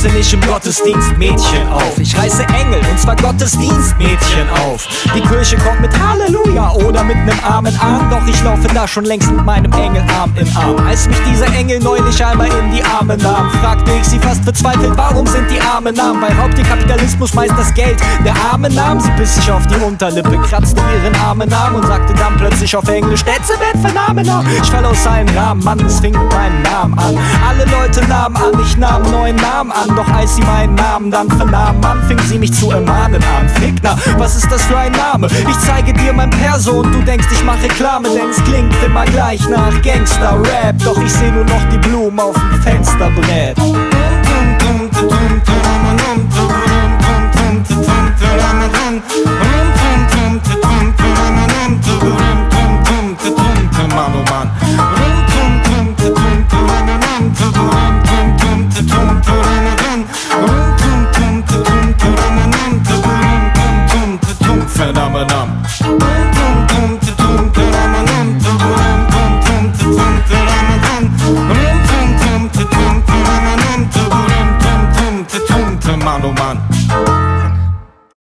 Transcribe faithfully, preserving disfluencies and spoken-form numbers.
reiße nicht im Gottesdienst Mädchen auf. Ich reiße Engel, und zwar Gottesdienstmädchen auf. Die Kirche kommt mit Halleluja oder mit nem Amen an, doch ich laufe da schon längst mit meinem Engel Arm in Arm. Als mich dieser Engel neulich einmal in die Arme nahm, fragte ich sie fast verzweifelt, warum sind die Arme Namen? Weil raubt ihr Kapitalismus meist das Geld der Arme nahm. Sie biss sich auf die Unterlippe, kratzte ihren armen Arm und sagte dann plötzlich auf Englisch, that's a bad phenomenon. Ich fall aus allen Rahmen, Mann, es fing mit meinem Namen an. Alle Leute nahmen an, ich nahm neuen Namen an, doch als sie meinen Namen dann vernahm, Mann, fing sie mich zu ermahnen an. Fickner, was ist das für ein Name? Ich zeige dir mein Perso und du denkst, ich mach Reklame, denn es klingt immer gleich nach Gangster-Rap, doch ich seh nur noch die Blumen auf dem Fensterbrett.